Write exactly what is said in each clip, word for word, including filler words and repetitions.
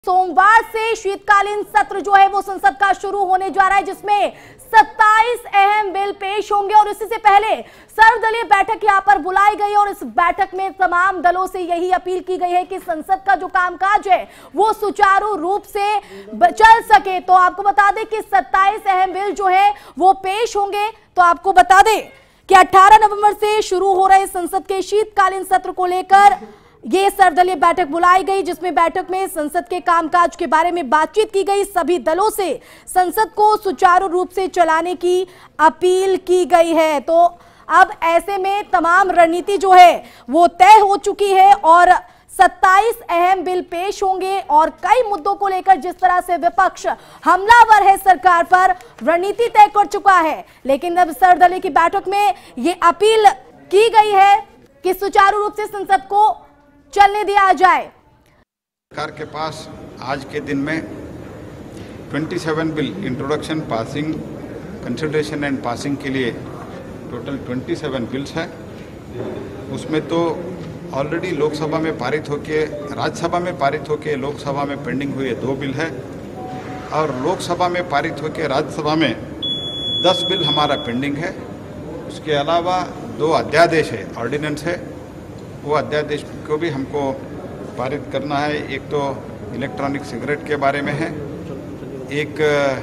सोमवार से शीतकालीन सत्र जो है वो संसद का शुरू होने जा रहा है, जिसमें सत्ताईस अहम बिल पेश होंगे और इससे पहले सर्वदलीय बैठक यहां पर बुलाई गई और इस बैठक में तमाम दलों से यही अपील की गई है कि संसद का जो कामकाज है वो सुचारू रूप से चल सके। तो आपको बता दें कि सत्ताईस अहम बिल जो है वो पेश होंगे। तो आपको बता दें कि अठारह नवंबर से शुरू हो रहे संसद के शीतकालीन सत्र को लेकर ये सर्वदलीय बैठक बुलाई गई, जिसमें बैठक में संसद के कामकाज के बारे में बातचीत की गई। सभी दलों से संसद को सुचारू रूप से चलाने की अपील की गई है। तो अब ऐसे में तमाम रणनीति जो है वो तय हो चुकी है और सत्ताईस अहम बिल पेश होंगे और कई मुद्दों को लेकर जिस तरह से विपक्ष हमलावर है सरकार पर, रणनीति तय कर चुका है। लेकिन अब सर्वदलीय की बैठक में ये अपील की गई है कि सुचारू रूप से संसद को चलने दिया जाए। सरकार के पास आज के दिन में सत्ताईस bill introduction, passing, consideration and passing के लिए टोटल सत्ताईस बिल्स हैं। उसमें तो ऑलरेडी लोकसभा में पारित होके, राज्यसभा में पारित होके लोकसभा में पेंडिंग हुए दो बिल है और लोकसभा में पारित होके राज्यसभा में दस बिल हमारा पेंडिंग है। उसके अलावा दो अध्यादेश है, ऑर्डिनेंस है, वो अध्यादेश को भी हमको पारित करना है। एक तो इलेक्ट्रॉनिक सिगरेट के बारे में है, एक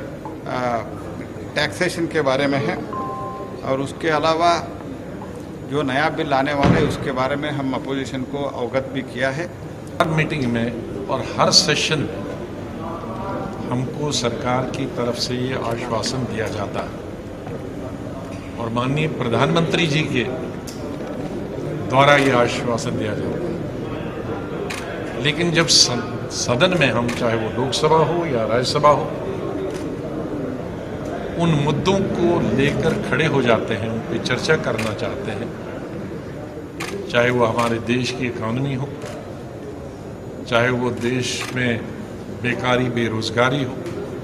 टैक्सेशन के बारे में है और उसके अलावा जो नया बिल आने वाला है उसके बारे में हम अपोजिशन को अवगत भी किया है। हर मीटिंग में और हर सेशन में हमको सरकार की तरफ से ये आश्वासन दिया जाता है और माननीय प्रधानमंत्री जी के द्वारा ये आश्वासन दिया जाता है। लेकिन जब सदन में हम, चाहे वो लोकसभा हो या राज्यसभा हो, उन मुद्दों को लेकर खड़े हो जाते हैं, उन पर चर्चा करना चाहते हैं, चाहे वो हमारे देश की इकॉनमी हो, चाहे वो देश में बेकारी बेरोजगारी हो,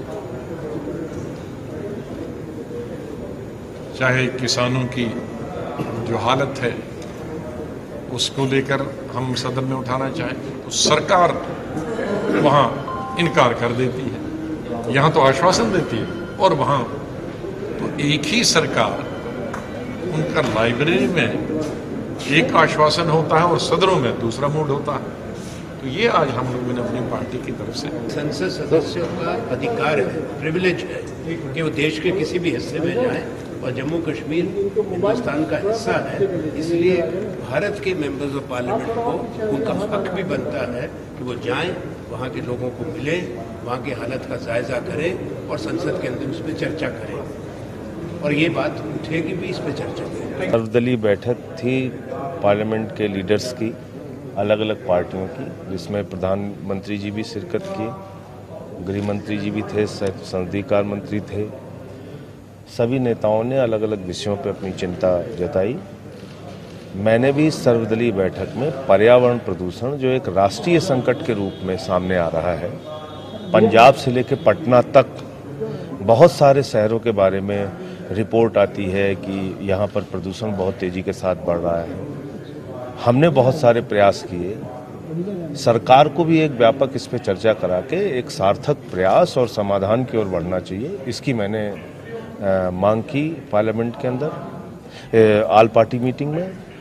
चाहे किसानों की जो हालत है उसको लेकर हम सदन में उठाना चाहें, तो सरकार वहाँ इनकार कर देती है। यहाँ तो आश्वासन देती है और वहाँ तो एक ही सरकार, उनका लाइब्रेरी में एक आश्वासन होता है और सदनों में दूसरा मूड होता है। तो ये आज हम लोगों ने अपनी पार्टी की तरफ से, संसद सदस्यों का अधिकार है, प्रिविलेज है कि वो देश के किसी भी हिस्से में जाएं और जम्मू कश्मीर हिंदुस्तान का हिस्सा है, इसलिए भारत के मेंबर्स ऑफ पार्लियामेंट को उनका हक भी बनता है कि वो जाएं, वहाँ के लोगों को मिलें, वहाँ की हालत का जायजा करें और संसद के अंदर उस पर चर्चा करें और ये बात उठेगी भी, इस पर चर्चा करें। सर्वदलीय बैठक थी पार्लियामेंट के लीडर्स की, अलग अलग पार्टियों की, जिसमें प्रधानमंत्री जी भी शिरकत की, गृह मंत्री जी भी थे, संसदीय कार्य मंत्री थे। सभी नेताओं ने अलग अलग विषयों पर अपनी चिंता जताई। मैंने भी सर्वदलीय बैठक में पर्यावरण प्रदूषण, जो एक राष्ट्रीय संकट के रूप में सामने आ रहा है, पंजाब से लेकर पटना तक बहुत सारे शहरों के बारे में रिपोर्ट आती है कि यहाँ पर प्रदूषण बहुत तेज़ी के साथ बढ़ रहा है। हमने बहुत सारे प्रयास किए, सरकार को भी एक व्यापक इस पर चर्चा करा के एक सार्थक प्रयास और समाधान की ओर बढ़ना चाहिए, इसकी मैंने आ, मांग की पार्लियामेंट के अंदर आल पार्टी मीटिंग में।